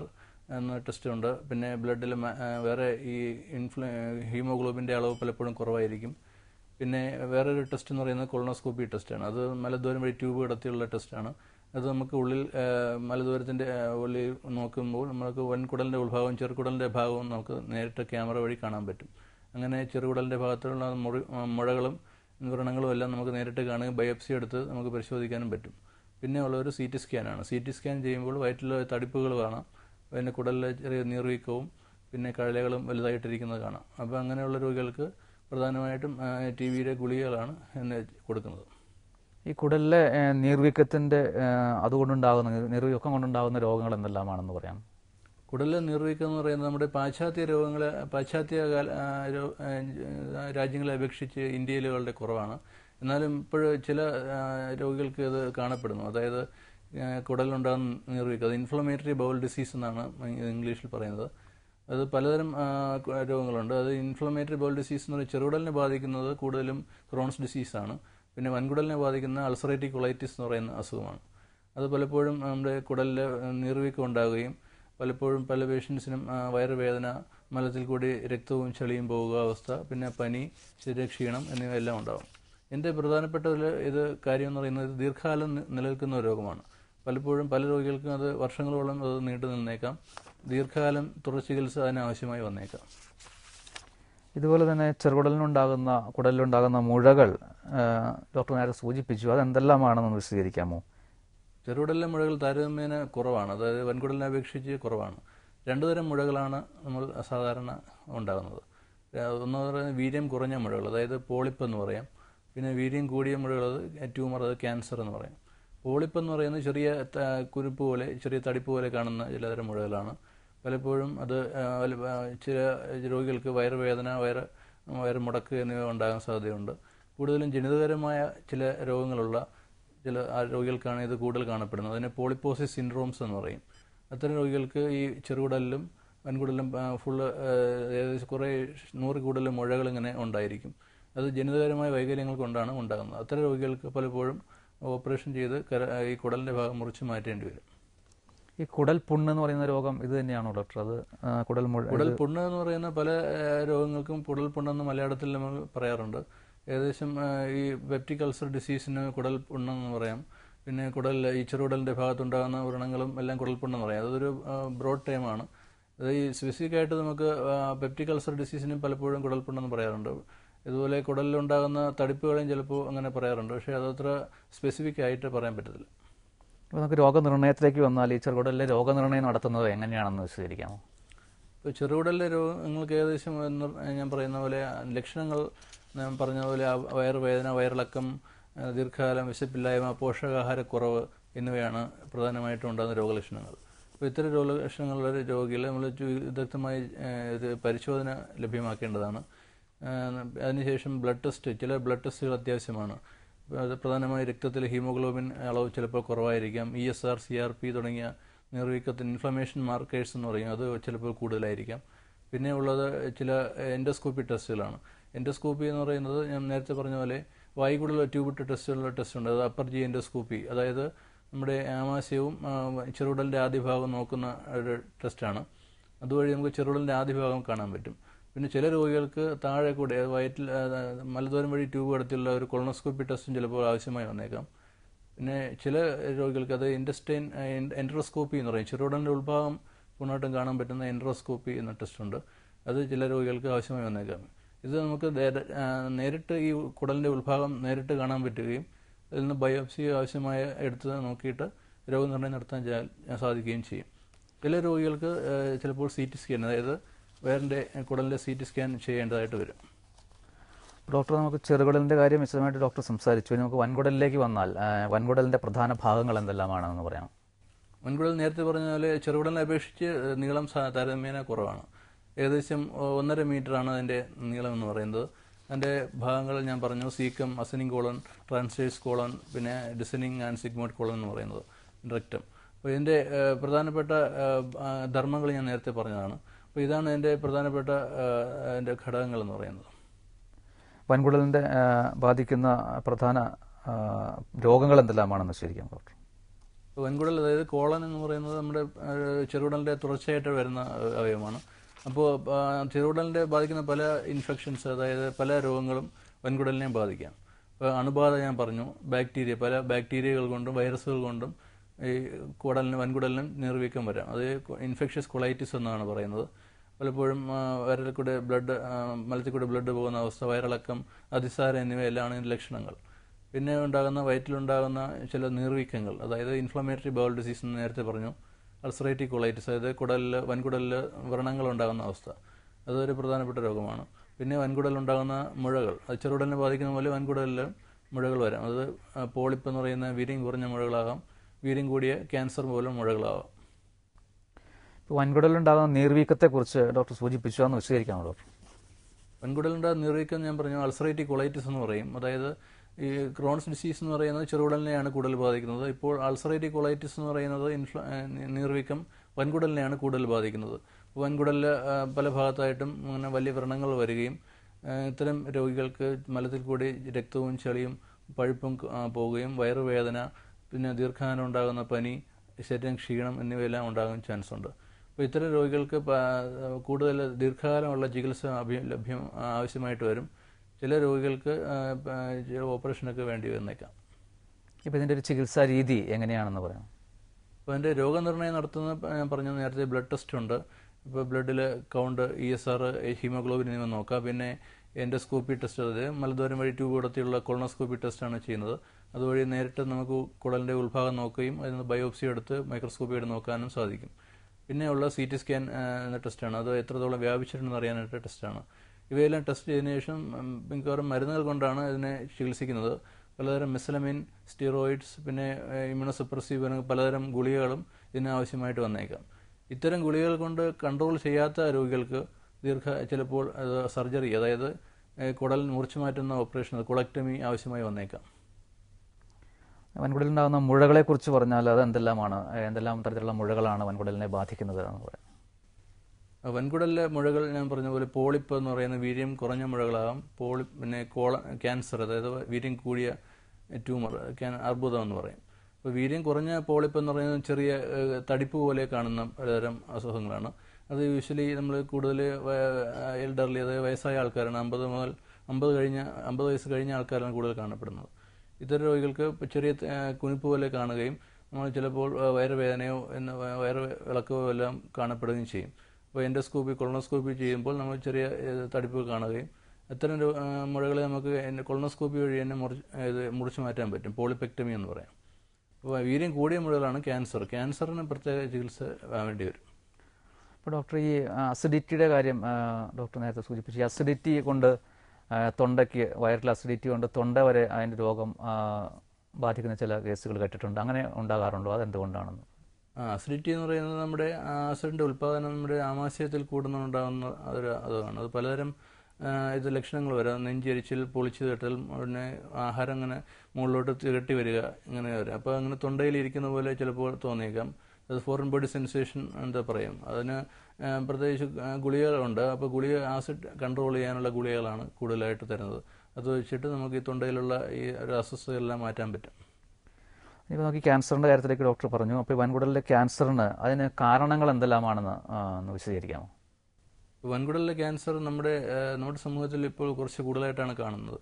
എന്ന ടെസ്റ്റ് ഉണ്ട്. പിന്നെ ബ്ലഡിൽ വേറെ ഈ ഇൻഫ്ലു ഹീമോഗ്ലോബിൻ്റെ അളവ് പലപ്പോഴും കുറവായിരിക്കും. പിന്നെ വേറൊരു ടെസ്റ്റ് എന്ന് പറയുന്നത് കൊളോണോസ്കോപ്പി ടെസ്റ്റാണ്. അത് മലദ്വാരം വഴി ട്യൂബ് കടത്തിയുള്ള ടെസ്റ്റാണ്. അത് നമുക്ക് ഉള്ളിൽ മലദ്വാരത്തിൻ്റെ ഉള്ളിൽ നോക്കുമ്പോൾ നമുക്ക് വൻകുടലിൻ്റെ ഉൾഭാഗവും ചെറുകുടലിൻ്റെ ഭാഗവും നമുക്ക് നേരിട്ട് ക്യാമറ വഴി കാണാൻ പറ്റും. അങ്ങനെ ചെറുകുടലിൻ്റെ ഭാഗത്തുള്ള മുറി മുഴകളും വ്രണങ്ങളും എല്ലാം നമുക്ക് നേരിട്ട് കാണുകയും ബയോപ്സി എടുത്ത് നമുക്ക് പരിശോധിക്കാനും പറ്റും. പിന്നെ ഉള്ളൊരു സി ടി സ്കാനാണ്. സി ടി സ്കാൻ ചെയ്യുമ്പോൾ വയറ്റിലെ തടിപ്പുകൾ കാണാം, പിന്നെ കുടലിലെ ചെറിയ നീർവീക്കവും പിന്നെ കഴലകളും വലുതായിട്ടിരിക്കുന്നത് കാണാം. അപ്പോൾ അങ്ങനെയുള്ള രോഗികൾക്ക് പ്രധാനമായിട്ടും ടി വിയുടെ ഗുളികകളാണ് എന്നെ കൊടുക്കുന്നത്. ഈ കുടലിലെ നീർവീക്കത്തിൻ്റെ അതുകൊണ്ടുണ്ടാകുന്ന നീർവീക്കം കൊണ്ടുണ്ടാകുന്ന രോഗങ്ങൾ എന്തെല്ലാമാണെന്ന് പറയാം? കുടലിലെ നീർവീക്കം എന്ന് പറയുന്നത് നമ്മുടെ പാശ്ചാത്യ രോഗങ്ങളെ പാശ്ചാത്യ രാജ്യങ്ങളെ അപേക്ഷിച്ച് ഇന്ത്യയിൽ വളരെ കുറവാണ്. എന്നാലും ഇപ്പോൾ ചില രോഗികൾക്ക് ഇത് കാണപ്പെടുന്നു. അതായത് കുടലിലുണ്ടാകുന്ന നീർവീക്കം, അത് ഇൻഫ്ലമേറ്ററി ബൗൾ ഡിസീസ് എന്നാണ് ഇംഗ്ലീഷിൽ പറയുന്നത്. അത് പലതരം രോഗങ്ങളുണ്ട്. അത് ഇൻഫ്ലമേറ്ററി ബൗൾ ഡിസീസ് എന്ന് പറയുന്നത് ചെറുകുടലിനെ ബാധിക്കുന്നത് കൂടുതലും ക്രോൺസ് ഡിസീസാണ്. പിന്നെ വൻകുടലിനെ ബാധിക്കുന്ന അൾസറേറ്റീവ് കൊളൈറ്റിസ് എന്ന് പറയുന്ന അസുഖമാണ്. അത് പലപ്പോഴും നമ്മുടെ കുടലിൽ നീർവീക്കം ഉണ്ടാകുകയും പലപ്പോഴും പല പേഷ്യൻസിനും വയറുവേദന, മലത്തിൽ കൂടി രക്തവും ചെളിയും പോകുക അവസ്ഥ, പിന്നെ പനി, ശരീരക്ഷീണം എന്നിവയെല്ലാം ഉണ്ടാകും. എൻ്റെ പ്രധാനപ്പെട്ട ഇത് കാര്യം എന്ന് പറയുന്നത് ദീർഘകാലം നിലനിൽക്കുന്ന രോഗമാണ്. പലപ്പോഴും പല രോഗികൾക്കും അത് വർഷങ്ങളോളം അത് നീണ്ടു നിന്നേക്കാം. ദീർഘകാലം തുടർ ചികിത്സ അതിനാവശ്യമായി വന്നേക്കാം. ഇതുപോലെ തന്നെ ചെറുകുടലിനുണ്ടാകുന്ന കുടലിലുണ്ടാകുന്ന മുഴകൾ ഡോക്ടർ നേരെ സൂചിപ്പിച്ചു. അതെന്തെല്ലാമാണെന്ന് വിശദീകരിക്കാമോ? ചെറുകുടലിലെ മുഴകൾ താരതമ്യേന കുറവാണ്. അതായത് വൻകുടലിനെ അപേക്ഷിച്ച് കുറവാണ്. രണ്ടു തരം മുഴകളാണ് നമ്മൾ സാധാരണ ഉണ്ടാകുന്നത്. ഒന്ന് പറയുന്നത് വീര്യം കുറഞ്ഞ മുഴകൾ, അതായത് പോളിപ്പ് എന്ന് പറയാം. പിന്നെ വീര്യം കൂടിയ മുഴകൾ, അത് ട്യൂമർ, അത് ക്യാൻസർ എന്ന് പറയാം. പോളിപ്പ് എന്ന് പറയുന്നത് ചെറിയ കുരുപ്പ് പോലെ, ചെറിയ തടിപ്പ് പോലെ കാണുന്ന ചിലതരം മുഴകളാണ്. പലപ്പോഴും അത് ചില രോഗികൾക്ക് വയറുവേദന, വയറ് വയറ് മുടക്ക് എന്നിവ ഉണ്ടാകാൻ സാധ്യതയുണ്ട്. കൂടുതലും ജനിതകരമായ ചില രോഗങ്ങളുള്ള ചില രോഗികൾക്കാണ് ഇത് കൂടുതൽ കാണപ്പെടുന്നത്. അതിനെ പോളിപ്പോസിസ് സിൻഡ്രോംസ് എന്ന് പറയും. അത്തരം രോഗികൾക്ക് ഈ ചെറുകുടലിലും വൻകുടലിലും ഫുള്ള് ഏകദേശം കുറേ നൂറ് കൂടുതൽ മുഴകൾ ഇങ്ങനെ ഉണ്ടായിരിക്കും. അത് ജനിതകരമായ വൈകല്യങ്ങൾ കൊണ്ടാണ് ഉണ്ടാകുന്നത്. അത്തരം രോഗികൾക്ക് പലപ്പോഴും ഓപ്പറേഷൻ ചെയ്ത് ഈ കുടലിൻ്റെ ഭാഗം മുറിച്ച് മാറ്റേണ്ടി വരും. ഈ കുടൽ പുണ്ണ് എന്ന് പറയുന്ന രോഗം ഇത് തന്നെയാണോ ഡോക്ടർ? അത് കുടൽ കുടൽ പുണ്ണ് എന്ന് പറയുന്ന പല രോഗങ്ങൾക്കും കുടൽ പുണ്ണെന്ന് മലയാളത്തിൽ നമ്മൾ പറയാറുണ്ട്. ഏകദേശം ഈ പെപ്റ്റിക് അൾസർ ഡിസീസിന് കുടൽ പുണ്ണെന്ന് പറയാം. പിന്നെ കുടൽ ഈ ചെറുകുടലിൻ്റെ ഭാഗത്തുണ്ടാകുന്ന വ്രണങ്ങളും എല്ലാം കുടൽ പുണ്ണെന്ന് പറയാം. അതൊരു ബ്രോഡ് ടൈമാണ്. അത് ഈ സ്പെസിഫിക് ആയിട്ട് നമുക്ക് പെപ്റ്റിക് അൾസർ ഡിസീസിനും പലപ്പോഴും കുടൽ പുണ്ണെന്ന് പറയാറുണ്ട്. ഇതുപോലെ കുടലിലുണ്ടാകുന്ന തടിപ്പുകളെയും ചിലപ്പോൾ അങ്ങനെ പറയാറുണ്ട്. പക്ഷേ അതത്ര സ്പെസിഫിക് ആയിട്ട് പറയാൻ പറ്റത്തില്ല. ഇപ്പോൾ നമുക്ക് രോഗനിർണയത്തിലേക്ക് വന്നാൽ ഈ ചെറുകുടലിലെ രോഗനിർണയം നടത്തുന്നത് എങ്ങനെയാണെന്ന് വിശദീകരിക്കാമോ? ഇപ്പോൾ ചെറുകുടലിലെ രോഗങ്ങൾക്ക് ഏകദേശം ഞാൻ പറയുന്ന പോലെ ലക്ഷണങ്ങൾ ഞാൻ പറഞ്ഞ പോലെ വയറുവേദന, വയറിളക്കം, ദീർഘകാലം വിശപ്പില്ലായ്മ, പോഷകാഹാരക്കുറവ് എന്നിവയാണ് പ്രധാനമായിട്ടും ഉണ്ടാകുന്ന രോഗലക്ഷണങ്ങൾ. അപ്പോൾ ഇത്തരം രോഗലക്ഷണങ്ങളുള്ള രോഗികളെ നമ്മൾ വിദഗ്ധമായി ഇത് പരിശോധന ലഭ്യമാക്കേണ്ടതാണ്. അതിനുശേഷം ബ്ലഡ് ടെസ്റ്റ്, ചില ബ്ലഡ് ടെസ്റ്റുകൾ അത്യാവശ്യമാണ്. അത് പ്രധാനമായി രക്തത്തിൽ ഹീമോഗ്ലോബിൻ അളവ് ചിലപ്പോൾ കുറവായിരിക്കാം. E S R, C R P തുടങ്ങിയ നീർവീക്കത്തിന് ഇൻഫ്ലമേഷൻ മാർക്കേഴ്സ് എന്ന് പറയും, അത് ചിലപ്പോൾ കൂടുതലായിരിക്കാം. പിന്നെ ഉള്ളത് ചില എൻഡോസ്കോപ്പി ടെസ്റ്റുകളാണ്. എൻഡോസ്കോപ്പി എന്ന് പറയുന്നത് ഞാൻ നേരത്തെ പറഞ്ഞ പോലെ വായുകുടൽ ട്യൂബിട്ട് ടെസ്റ്റുകളുടെ ടെസ്റ്റ് ഉണ്ട്. അത് അപ്പർ ജി എൻഡോസ്കോപ്പി, അതായത് നമ്മുടെ ആമാശയവും ചെറുകുടലിൻ്റെ ആദ്യ ഭാഗം നോക്കുന്ന ഒരു ടെസ്റ്റാണ്. അതുവഴി നമുക്ക് ചെറുകുടലിൻ്റെ ആദ്യ ഭാഗം കാണാൻ പറ്റും. പിന്നെ ചില രോഗികൾക്ക് താഴെ കൂടെ വയറ്റിൽ മലദ്വാരം വഴി ട്യൂബ് കടത്തിയുള്ള ഒരു കൊളോണോസ്കോപ്പി ടെസ്റ്റും ചിലപ്പോൾ ആവശ്യമായി വന്നേക്കാം. പിന്നെ ചില രോഗികൾക്ക് അത് ഇൻഡസ്റ്റൈൻ എൻട്രോസ്കോപ്പി എന്ന് പറയും, ചെറുകുടലിൻ്റെ ഉൾഭാഗം പൂർണ്ണമായിട്ടും കാണാൻ പറ്റുന്ന എൻട്രോസ്കോപ്പി എന്ന ടെസ്റ്റുണ്ട്. അത് ചില രോഗികൾക്ക് ആവശ്യമായി വന്നേക്കാം. ഇത് നമുക്ക് നേരിട്ട് ഈ കുടലിൻ്റെ ഉൾഭാഗം നേരിട്ട് കാണാൻ പറ്റുകയും അതിൽ നിന്ന് ബയോപ്സി ആവശ്യമായ എടുത്ത് നോക്കിയിട്ട് രോഗനിർണയം നടത്താൻ സാധിക്കുകയും ചെയ്യും. ചില രോഗികൾക്ക് ചിലപ്പോൾ സി ടി സ്കാൻ, അതായത് വയറിൻ്റെ കുടലിൻ്റെ സി ടി സ്കാൻ ചെയ്യേണ്ടതായിട്ട് വരും. ഡോക്ടർ, നമുക്ക് ചെറുകുടലിൻ്റെ കാര്യം വിശദമായിട്ട് ഡോക്ടർ സംസാരിച്ചു. നമുക്ക് വൻകുടലിലേക്ക് വന്നാൽ വൻകുടലിൻ്റെ പ്രധാന ഭാഗങ്ങൾ എന്തെല്ലാമാണെന്ന് പറയാം. വൻകുടൽ നേരത്തെ പറഞ്ഞ പോലെ ചെറുകുടലിനെ അപേക്ഷിച്ച് നീളം താരതമ്യേന കുറവാണ്. ഏകദേശം ഒന്നര മീറ്ററാണ് അതിൻ്റെ നീളം എന്ന് പറയുന്നത്. അതിൻ്റെ ഭാഗങ്ങൾ ഞാൻ പറഞ്ഞു, സീക്കം, അസനിങ് കോളൻ, ട്രാൻസ്വേഴ്സ് കോളൻ, പിന്നെ ഡിസനിങ് ആൻഡ് സിഗ്മോയിഡ് കോളൻ എന്ന് പറയുന്നത്, റെക്റ്റം. അപ്പോൾ ഇതിൻ്റെ പ്രധാനപ്പെട്ട ധർമ്മങ്ങൾ ഞാൻ നേരത്തെ പറഞ്ഞതാണ്. അപ്പോൾ ഇതാണ് എൻ്റെ പ്രധാനപ്പെട്ട എൻ്റെ ഘടകങ്ങൾ എന്ന് പറയുന്നത്. വൻകുടൽ അതായത് കോളൻ എന്ന് പറയുന്നത് നമ്മുടെ ചെറുകുടലിൻ്റെ തുടർച്ചയായിട്ട് വരുന്ന അവയവമാണ്. അപ്പോൾ ചെറുകുടലിൻ്റെ ബാധിക്കുന്ന പല ഇൻഫെക്ഷൻസ്, അതായത് പല രോഗങ്ങളും വൻകുടലിനെ ബാധിക്കാം. ഇപ്പോൾ അണുബാധ ഞാൻ പറഞ്ഞു, ബാക്ടീരിയ, പല ബാക്ടീരിയകൾ കൊണ്ടും വൈറസുകൾ കൊണ്ടും ഈ കുടലിന് വൻകുടലിനും നീർവീക്കം വരാം. അത് ഇൻഫെക്ഷ്യസ് കൊളൈറ്റിസ് എന്നാണ് പറയുന്നത്. പലപ്പോഴും വയറിൽ കൂടെ ബ്ലഡ് മലത്തിൽ കൂടെ ബ്ലഡ് പോകുന്ന അവസ്ഥ, വയറിളക്കം, അതിസാരം എന്നിവയെല്ലാം ഇതിൻ്റെ ലക്ഷണങ്ങൾ. പിന്നെ ഉണ്ടാകുന്ന വയറ്റിലുണ്ടാകുന്ന ചില നീർവീക്കങ്ങൾ, അതായത് ഇൻഫ്ലമേറ്ററി ബൗൾ ഡിസീസ് എന്ന് നേരത്തെ പറഞ്ഞു, അൾസറേറ്റീവ് കൊളൈറ്റിസ്, അതായത് കുടലിൽ വൻകുടലിൽ വ്രണങ്ങൾ ഉണ്ടാകുന്ന അവസ്ഥ, അതൊരു പ്രധാനപ്പെട്ട രോഗമാണ്. പിന്നെ വൻകുടലുണ്ടാകുന്ന മുഴകൾ, അത് ചെറുകുടലിനെ ബാധിക്കുന്ന പോലെ വൻകുടലിൽ മുഴകൾ വരാം. അത് പോളിപ്പ് എന്ന് പറയുന്ന വീര്യം കുറഞ്ഞ മുഴകളാകാം, വീര്യം കൂടിയ ക്യാൻസർ പോലും മുഴകളാകാം. വൻകുടലുണ്ടാകുന്ന നീർവീക്കത്തെക്കുറിച്ച് ഡോക്ടർ സൂചിപ്പിച്ചു, എന്ന് വിശദീകരിക്കാമോ ഡോക്ടർ? വൻകുടലുണ്ടാകുന്ന നീർവീക്കം ഞാൻ പറഞ്ഞു അൾസറേറ്റീവ് കൊളൈറ്റിസ് എന്ന് പറയും. അതായത് ഈ ക്രോൺസ് ഡിസീസ് എന്ന് പറയുന്നത് ചെറുകുടലിനെയാണ് കൂടുതൽ ബാധിക്കുന്നത്. ഇപ്പോൾ അൾസറേറ്റീവ് കൊളൈറ്റിസ് എന്ന് പറയുന്നത് ഇൻഫ്ല നീർവീക്കം വൻകുടലിനെയാണ് കൂടുതൽ ബാധിക്കുന്നത്. വൻകുടലിൽ പല ഭാഗത്തായിട്ടും അങ്ങനെ വലിയ വ്രണങ്ങൾ വരികയും ഇത്തരം രോഗികൾക്ക് മലത്തിൽ കൂടി രക്തവും ചെളിയും പഴുപ്പും പോവുകയും വയറുവേദന, പിന്നെ ദീർഘകാലം ഉണ്ടാകുന്ന പനി, ശരീരം ക്ഷീണം എന്നിവയെല്ലാം ഉണ്ടാകാൻ ചാൻസ് ഉണ്ട്. അപ്പോൾ ഇത്തരം രോഗികൾക്ക് കൂടുതൽ ദീർഘകാലമുള്ള ചികിത്സ ലഭ്യം ആവശ്യമായിട്ട് വരും. ചില രോഗികൾക്ക് ഓപ്പറേഷനൊക്കെ വേണ്ടി വന്നേക്കാം. ഇപ്പോൾ ഇതിൻ്റെ ഒരു ചികിത്സാ രീതി എങ്ങനെയാണെന്ന് പറയാം? അപ്പോൾ അതിൻ്റെ രോഗനിർണയം നടത്തുന്ന ഞാൻ പറഞ്ഞ നേരത്തെ ബ്ലഡ് ടെസ്റ്റ് ഉണ്ട്. ഇപ്പോൾ ബ്ലഡിൽ count, E S R, haemoglobin എന്നിവ നോക്കാം. പിന്നെ എൻഡോസ്കോപ്പി ടെസ്റ്റ്, അതായത് മലദ്വാരം വഴി ട്യൂബ് കടത്തിയുള്ള കൊളോണോസ്കോപ്പി ടെസ്റ്റാണ് ചെയ്യുന്നത്. അതുവഴി നേരിട്ട് നമുക്ക് കുടലിൻ്റെ ഉൾഭാഗം നോക്കുകയും അതിന് ബയോപ്സി എടുത്ത് മൈക്രോസ്കോപ്പി എടുത്ത് നോക്കാനും സാധിക്കും. പിന്നെ ഉള്ള സി ടി സ്കാൻ എന്ന ടെസ്റ്റാണ്. അത് എത്രത്തോളം വ്യാപിച്ചിട്ടുണ്ടെന്ന് അറിയാനായിട്ട് ടെസ്റ്റാണ്. ഇവയെല്ലാം ടെസ്റ്റ് ചെയ്തതിനു ശേഷം മിക്കവാറും മരുന്നുകൾ കൊണ്ടാണ് ഇതിനെ ചികിത്സിക്കുന്നത്. പലതരം മെസലമിൻ, സ്റ്റിറോയിഡ്സ്, പിന്നെ ഇമ്യൂണോസപ്രസീവ് പലതരം ഗുളികകളും ഇതിന് ആവശ്യമായിട്ട് വന്നേക്കാം. ഇത്തരം ഗുളികകൾ കൊണ്ട് കൺട്രോൾ ചെയ്യാത്ത രോഗികൾക്ക് ദീർഘ ചിലപ്പോൾ സർജറി, അതായത് കുടൽ മുറിച്ചു മാറ്റുന്ന ഓപ്പറേഷൻ, കൊളക്ടമി ആവശ്യമായി വന്നേക്കാം. വൻകുടലിലുണ്ടാകുന്ന മുഴകളെക്കുറിച്ച് പറഞ്ഞാൽ അത് എന്തെല്ലാമാണ്, എന്തെല്ലാം തരത്തിലുള്ള മുഴകളാണ് വൻകുടലിനെ ബാധിക്കുന്നത് എന്ന് പറയാം? വൻകുടലിലെ മുഴകൾ ഞാൻ പറഞ്ഞ പോലെ പോളിപ്പ് എന്ന് പറയുന്ന വീര്യം കുറഞ്ഞ മുഴകളാകാം. പോളി പിന്നെ കോള ക്യാൻസർ, അതായത് വീര്യം കൂടിയ ട്യൂമർ, അർബുദം എന്ന് പറയും. അപ്പോൾ വീര്യം കുറഞ്ഞ പോളിപ്പ് എന്ന് പറയുന്നത് ചെറിയ തടിപ്പ് പോലെ കാണുന്ന പലതരം അസുഖങ്ങളാണ്. അത് യൂഷ്വലി നമ്മൾ കൂടുതൽ എൽഡർലി, അതായത് വയസ്സായ ആൾക്കാരാണ്, അമ്പത് മുതൽ അമ്പത് കഴിഞ്ഞ അമ്പത് വയസ്സ് കഴിഞ്ഞ ആൾക്കാരാണ് കൂടുതൽ കാണപ്പെടുന്നത്. ഇത്തരം രോഗികൾക്ക് ചെറിയ കുനിപ്പ് പോലെ കാണുകയും നമ്മൾ ചിലപ്പോൾ വയറുവേദനയോ എന്ന വയറ് വിളക്കോ എല്ലാം കാണപ്പെടുകയും ചെയ്യും. അപ്പോൾ എൻഡോസ്കോപ്പി, കൊളോണോസ്കോപ്പി ചെയ്യുമ്പോൾ നമ്മൾ ചെറിയ തടിപ്പ് കാണുകയും അത്തരം മുഴകളെ നമുക്ക് കൊളോണോസ്കോപ്പി വഴി തന്നെ മുറിച്ച് ഇത് മുറിച്ചു മാറ്റാൻ പറ്റും. പോളിപെക്ടമി എന്ന് പറയാം. അപ്പോൾ വീര്യം കൂടിയ മുഴകളാണ് ക്യാൻസർ. ക്യാൻസറിന് പ്രത്യേക ചികിത്സ വേണ്ടി വരും. അപ്പോൾ ഡോക്ടർ, ഈ അസിഡിറ്റിയുടെ കാര്യം ഡോക്ടർ നേരത്തെ സൂചിപ്പിച്ചു. ഈ അസിഡിറ്റി കൊണ്ട് തൊണ്ടയ്ക്ക്, വയറിലെ അസിഡിറ്റി കൊണ്ട് തൊണ്ട വരെ അതിൻ്റെ രോഗം ബാധിക്കുന്ന ചില കേസുകൾ കേട്ടിട്ടുണ്ട്. അങ്ങനെ ഉണ്ടാകാറുണ്ടോ? അതെന്തുകൊണ്ടാണെന്ന്? ആ അസിഡിറ്റി എന്ന് പറയുന്നത് നമ്മുടെ ആസിഡിൻ്റെ ഉൽപ്പാദനം നമ്മുടെ ആമാശയത്തിൽ കൂടുന്നുണ്ടാകുന്ന അതൊരു അതാണ്. അത് പലതരം ഇത് ലക്ഷണങ്ങൾ വരാം. നെഞ്ചരിച്ചിൽ, പൊളിച്ചു തട്ടൽ, പിന്നെ ആഹാരം അങ്ങനെ മുകളിലോട്ട് തിരട്ടി വരിക, ഇങ്ങനെ വരാം. അപ്പോൾ അങ്ങനെ തൊണ്ടയിൽ ഇരിക്കുന്ന പോലെ ചിലപ്പോൾ തോന്നിയേക്കാം. അത് ഫോറിൻ ബോഡി സെൻസേഷൻ എന്താ പറയും. അതിന് പ്രത്യേകിച്ച് ഗുളികകളുണ്ട്. അപ്പോൾ ഗുളിക ആസിഡ് കൺട്രോൾ ചെയ്യാനുള്ള ഗുളികകളാണ് കൂടുതലായിട്ട് തരുന്നത്. അത് വെച്ചിട്ട് നമുക്ക് ഈ തൊണ്ടയിലുള്ള ഈ ഒരു അസ്വസ്ഥതയെല്ലാം മാറ്റാൻ പറ്റും. ഇപ്പോൾ നമുക്ക് ക്യാൻസറിൻ്റെ കാര്യത്തിലേക്ക് ഡോക്ടർ പറഞ്ഞു. അപ്പോൾ വൻകുടലിലെ ക്യാൻസറിന് അതിന് കാരണങ്ങൾ എന്തെല്ലാമാണെന്ന് ഒന്ന് വിശദീകരിക്കാമോ? വൻകുടലിലെ ക്യാൻസർ നമ്മുടെ നമ്മുടെ സമൂഹത്തിൽ ഇപ്പോൾ കുറച്ച് കൂടുതലായിട്ടാണ് കാണുന്നത്.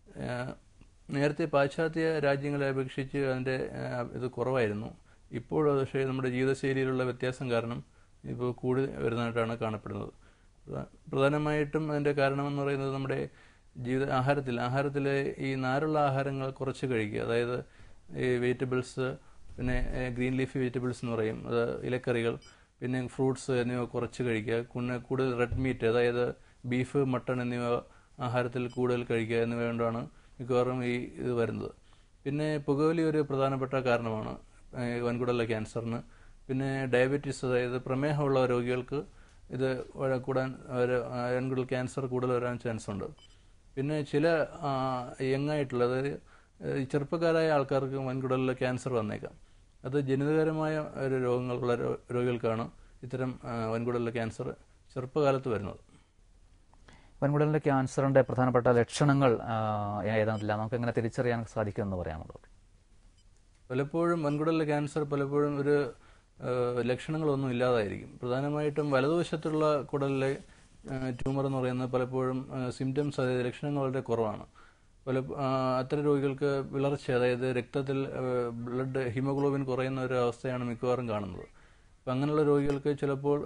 നേരത്തെ പാശ്ചാത്യ രാജ്യങ്ങളെ അപേക്ഷിച്ച് അതിൻ്റെ ഇത് കുറവായിരുന്നു. ഇപ്പോൾ പക്ഷേ നമ്മുടെ ജീവിതശൈലിയിലുള്ള വ്യത്യാസം കാരണം ഇപ്പോൾ കൂടി വരുന്നതായിട്ടാണ് കാണപ്പെടുന്നത്. പ്രധാനമായിട്ടും അതിൻ്റെ കാരണമെന്ന് പറയുന്നത് നമ്മുടെ ജീവിത ആഹാരത്തിൽ ആഹാരത്തിലെ ഈ നാരുള്ള ആഹാരങ്ങൾ കുറച്ച് കഴിക്കുക. അതായത് ഈ വെജിറ്റബിൾസ്, പിന്നെ ഗ്രീൻ ലീഫി വെജിറ്റബിൾസ് എന്ന് പറയും, അത് ഇലക്കറികൾ, പിന്നെ ഫ്രൂട്ട്സ് എന്നിവ കുറച്ച് കഴിക്കുക. പിന്നെ കൂടുതൽ റെഡ് മീറ്റ്, അതായത് ബീഫ്, മട്ടൺ എന്നിവ ആഹാരത്തിൽ കൂടുതൽ കഴിക്കുക എന്നിവ കൊണ്ടാണ് മിക്കവാറും ഈ ഇത് വരുന്നത്. പിന്നെ പുകവലി ഒരു പ്രധാനപ്പെട്ട കാരണമാണ് വൻകുടലിലെ ക്യാൻസറിന്. പിന്നെ ഡയബറ്റീസ്, അതായത് പ്രമേഹമുള്ള രോഗികൾക്ക് ഇത് കൂടാൻ വൻകുടൽ ക്യാൻസർ കൂടുതൽ വരാൻ ചാൻസ് ഉണ്ട്. പിന്നെ ചില യങ്ങായിട്ടുള്ള, അതായത് ചെറുപ്പക്കാരായ ആൾക്കാർക്ക് വൻകുടലിലെ ക്യാൻസർ വന്നേക്കാം. അത് ജനിതകരമായ ഒരു രോഗങ്ങളുള്ള രോഗികൾക്കാണ് ഇത്തരം വൻകുടലിലെ ക്യാൻസർ ചെറുപ്പകാലത്ത് വരുന്നത്. വൻകുടലിൻ്റെ ക്യാൻസറിൻ്റെ പ്രധാനപ്പെട്ട ലക്ഷണങ്ങൾ ഏതാണ്ടില്ല, നമുക്ക് എങ്ങനെ തിരിച്ചറിയാൻ സാധിക്കുമെന്ന് പറയാമോ ഡോക്ടർ? പലപ്പോഴും വൻകുടലിലെ ക്യാൻസർ പലപ്പോഴും ഒരു ലക്ഷണങ്ങളൊന്നും ഇല്ലാതായിരിക്കും. പ്രധാനമായിട്ടും വലതുവശത്തുള്ള കുടലിലെ ട്യൂമർ എന്ന് പറയുന്നത് പലപ്പോഴും സിംറ്റംസ്, അതായത് ലക്ഷണങ്ങൾ വളരെ കുറവാണ്. പല അത്തരം രോഗികൾക്ക് വിളർച്ച, അതായത് രക്തത്തിൽ ബ്ലഡ് ഹീമോഗ്ലോബിൻ കുറയുന്ന ഒരു അവസ്ഥയാണ് മിക്കവാറും കാണുന്നത്. അപ്പം അങ്ങനെയുള്ള രോഗികൾക്ക് ചിലപ്പോൾ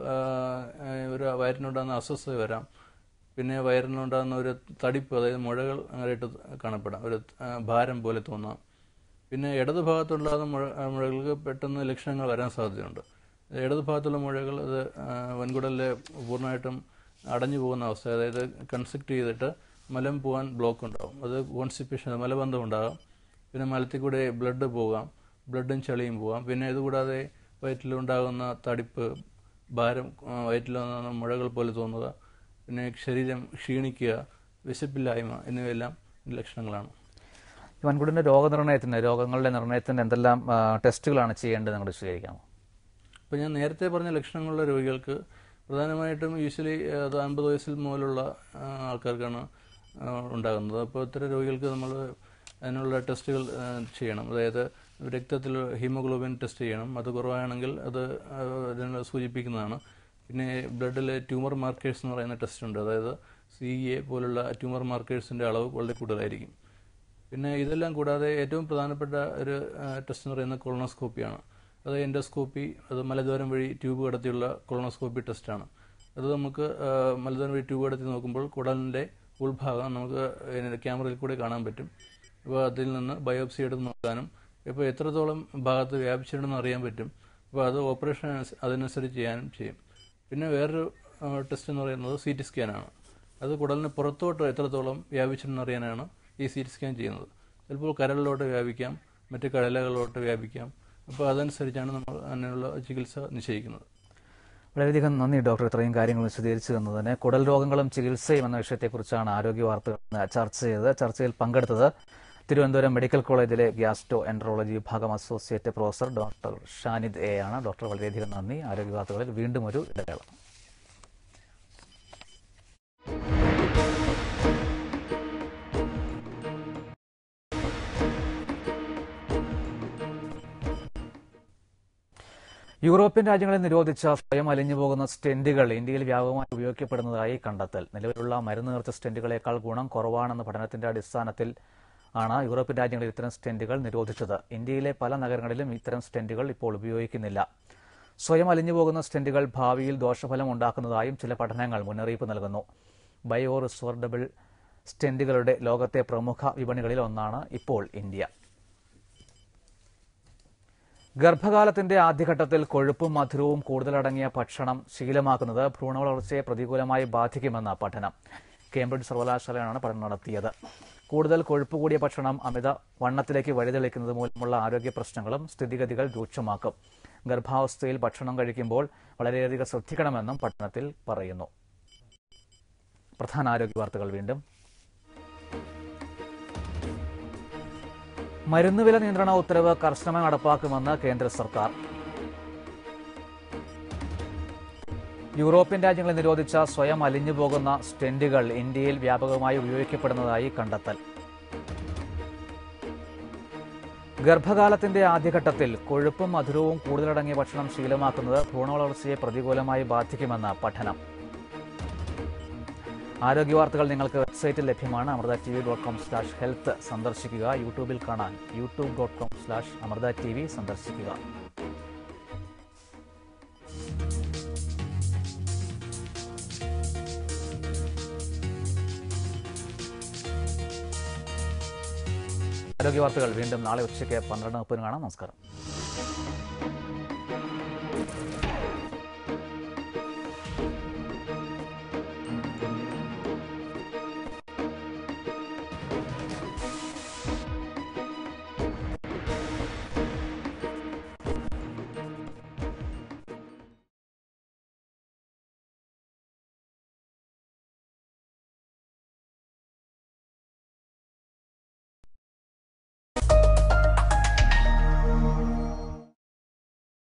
ഒരു വയറിനുണ്ടാകുന്ന അസ്വസ്ഥത വരാം. പിന്നെ വയറിനുണ്ടാകുന്ന ഒരു തടിപ്പ്, അതായത് മുഴകൾ അങ്ങനെയായിട്ട് കാണപ്പെടാം, ഒരു ഭാരം പോലെ തോന്നാം. പിന്നെ ഇടത് ഭാഗത്തുണ്ടാകുന്ന മുഴ മുഴകൾക്ക് പെട്ടെന്ന് ലക്ഷണങ്ങൾ വരാൻ സാധ്യതയുണ്ട്. ഇടത് ഭാഗത്തുള്ള മുഴകൾ അത് വൻകുടലിലെ പൂർണ്ണമായിട്ടും അടഞ്ഞു പോകുന്ന അവസ്ഥ, അതായത് കൺസ്ട്രിക്ട് ചെയ്തിട്ട് മലം പോകാൻ ബ്ലോക്ക് ഉണ്ടാകും. അത് കോൺസ്റ്റിപ്പേഷൻ, മലബന്ധം ഉണ്ടാകാം. പിന്നെ മലത്തിൽ കൂടെ ബ്ലഡ് പോകാം, ബ്ലഡും ചളിയും പോകാം. പിന്നെ ഇതുകൂടാതെ വയറ്റിലുണ്ടാകുന്ന തടിപ്പ്, ഭാരം, വയറ്റിൽ മുഴകൾ പോലെ തോന്നുക, പിന്നെ ശരീരം ക്ഷീണിക്കുക, വിശപ്പില്ലായ്മ എന്നിവയെല്ലാം ലക്ഷണങ്ങളാണ്. വൻകുടലിന്റെ രോഗനിർണയത്തിന്, രോഗങ്ങളുടെ നിർണയത്തിന് എന്തെല്ലാം ടെസ്റ്റുകളാണ് ചെയ്യേണ്ടത് നിങ്ങൾ വിശദീകരിക്കാമോ? ഇപ്പോൾ ഞാൻ നേരത്തെ പറഞ്ഞ ലക്ഷണങ്ങളുള്ള രോഗികൾക്ക് പ്രധാനമായിട്ടും യൂഷ്വലി അത് അൻപത് വയസ്സിൽ മുതലുള്ള ആൾക്കാർക്കാണ് ഉണ്ടാകുന്നത്. അപ്പോൾ ഇത്തരം രോഗികൾക്ക് നമ്മൾ അതിനുള്ള ടെസ്റ്റുകൾ ചെയ്യണം. അതായത് രക്തത്തിൽ ഹീമോഗ്ലോബിൻ ടെസ്റ്റ് ചെയ്യണം. അത് കുറവാണെങ്കിൽ അത് അതിനെ സൂചിപ്പിക്കുന്നതാണ്. പിന്നെ ബ്ലഡിലെ ട്യൂമർ മാർക്കേഴ്സ് എന്ന് പറയുന്ന ടെസ്റ്റ് ഉണ്ട്. അതായത് സി എ പോലുള്ള ട്യൂമർ മാർക്കേഴ്സിൻ്റെ അളവ് വളരെ കൂടുതലായിരിക്കും. പിന്നെ ഇതെല്ലാം കൂടാതെ ഏറ്റവും പ്രധാനപ്പെട്ട ഒരു ടെസ്റ്റ് എന്ന് പറയുന്നത് കൊളോണോസ്കോപ്പിയാണ്. അത് എൻഡോസ്കോപ്പി, അത് മലദ്വാരം വഴി ട്യൂബ് കടത്തിയുള്ള കൊളോണോസ്കോപ്പി ടെസ്റ്റാണ്. അത് നമുക്ക് മലദ്വാരം വഴി ട്യൂബ് കടത്തി നോക്കുമ്പോൾ കുടലിൻ്റെ ഉൾഭാഗം നമുക്ക് ക്യാമറയിൽ കൂടെ കാണാൻ പറ്റും. അപ്പോൾ അതിൽ നിന്ന് ബയോപ്സി എടുത്ത് നോക്കാനും ഇപ്പോൾ എത്രത്തോളം ഭാഗത്ത് വ്യാപിച്ചിട്ടുണ്ടെന്ന് അറിയാൻ പറ്റും. അപ്പോൾ അത് ഓപ്പറേഷൻ അതിനനുസരിച്ച് ചെയ്യാനും ചെയ്യും. പിന്നെ വേറൊരു ടെസ്റ്റ് എന്ന് പറയുന്നത് സി ടി സ്കാനാണ്. അത് കുടലിന് പുറത്തോട്ട് എത്രത്തോളം വ്യാപിച്ചിട്ടുണ്ടെന്ന് അറിയാനാണ് ഈ സി ടി സ്കാൻ ചെയ്യുന്നത്. ചിലപ്പോൾ കരളിലോട്ട് വ്യാപിക്കാം, മറ്റ് കടലകളിലോട്ട് വ്യാപിക്കാം. അപ്പോൾ അതനുസരിച്ചാണ് നമ്മൾ അങ്ങനെയുള്ള ചികിത്സ നിശ്ചയിക്കുന്നത്. വളരെയധികം നന്ദി ഡോക്ടർ, ഇത്രയും കാര്യങ്ങൾ വിശദീകരിച്ചു തന്നതിന്. കുടൽ രോഗങ്ങളും ചികിത്സയും എന്ന വിഷയത്തെക്കുറിച്ചാണ് ആരോഗ്യ വാർത്തകൾ ചർച്ച ചെയ്തത്. ചർച്ചയിൽ പങ്കെടുത്തത് തിരുവനന്തപുരം മെഡിക്കൽ കോളേജിലെ ഗ്യാസ്ട്രോ എൻട്രോളജി വിഭാഗം associate professor doctor Shanid A ആണ്. ഡോക്ടർ വളരെയധികം നന്ദി. ആരോഗ്യ വാർത്തകളിൽ വീണ്ടും ഒരു ഇടവേള. യൂറോപ്യൻ രാജ്യങ്ങളിൽ നിരോധിച്ച സ്വയം അലിഞ്ഞുപോകുന്ന സ്റ്റെന്റുകൾ ഇന്ത്യയിൽ വ്യാപകമായി ഉപയോഗിക്കപ്പെടുന്നതായി കണ്ടെത്തൽ. നിലവിലുള്ള മരുന്ന് നിറച്ച സ്റ്റെന്റുകളേക്കാൾ ഗുണം കുറവാണെന്ന പഠനത്തിന്റെ അടിസ്ഥാനത്തിൽ ആണ് യൂറോപ്യൻ രാജ്യങ്ങളിൽ ഇത്തരം സ്റ്റെന്റുകൾ നിരോധിച്ചത്. ഇന്ത്യയിലെ പല നഗരങ്ങളിലും ഇത്തരം സ്റ്റെന്റുകൾ ഇപ്പോൾ ഉപയോഗിക്കുന്നില്ല. സ്വയം അലിഞ്ഞുപോകുന്ന സ്റ്റെന്റുകൾ ഭാവിയിൽ ദോഷഫലം ഉണ്ടാക്കുന്നതായും ചില പഠനങ്ങൾ മുന്നറിയിപ്പ് നൽകുന്നു. ബയോ റിസോർഡബിൾ സ്റ്റെന്റുകളുടെ ലോകത്തെ പ്രമുഖ വിപണികളിൽ ഒന്നാണ് ഇപ്പോൾ ഇന്ത്യ. ഗർഭകാലത്തിന്റെ ആദ്യഘട്ടത്തിൽ കൊഴുപ്പും മധുരവും കൂടുതലടങ്ങിയ ഭക്ഷണം ശീലമാക്കുന്നത് ഭ്രൂണവളർച്ചയെ പ്രതികൂലമായി ബാധിക്കുമെന്ന പഠനം. കേംബ്രിഡ്ജ് സർവകലാശാലയാണ് പഠനം നടത്തിയത്. കൂടുതൽ കൊഴുപ്പ് കൂടിയ ഭക്ഷണം അമിത വണ്ണത്തിലേക്ക് വഴിതെളിക്കുന്നത് മൂലമുള്ള ആരോഗ്യ പ്രശ്നങ്ങളും സ്ഥിതിഗതികൾ രൂക്ഷമാക്കും. ഗർഭാവസ്ഥയിൽ ഭക്ഷണം കഴിക്കുമ്പോൾ വളരെയധികം ശ്രദ്ധിക്കണമെന്നും പഠനത്തിൽ പറയുന്നു. പ്രധാന ആരോഗ്യ വാർത്തകൾ വീണ്ടും. മരുന്നുവില നിയന്ത്രണ ഉത്തരവ് കർശനമായി നടപ്പാക്കുമെന്ന് കേന്ദ്ര സർക്കാർ. യൂറോപ്യൻ രാജ്യങ്ങളിൽ നിരോധിച്ച സ്വയം അലിഞ്ഞുപോകുന്ന സ്റ്റെന്റുകൾ ഇന്ത്യയിൽ വ്യാപകമായി ഉപയോഗിക്കപ്പെടുന്നതായി കണ്ടെത്തൽ. ഗർഭകാലത്തിന്റെ ആദ്യഘട്ടത്തിൽ കൊഴുപ്പും മധുരവും കൂടുതലടങ്ങിയ ഭക്ഷണം ശീലമാക്കുന്നത് ഭ്രൂണവളർച്ചയെ പ്രതികൂലമായി ബാധിക്കുമെന്ന് പഠനം. ആരോഗ്യ വാർത്തകൾ നിങ്ങൾക്ക് വെബ്സൈറ്റിൽ ലഭ്യമാണ്. Amrita T V dot com slash health സന്ദർശിക്കുക. യൂട്യൂബിൽ കാണാൻ YouTube dot com slash Amrita T V സന്ദർശിക്കുക. ആരോഗ്യ വാർത്തകൾ വീണ്ടും നാളെ ഉച്ചയ്ക്ക് പന്ത്രണ്ട് മുപ്പതിന് കാണാം. നമസ്കാരം.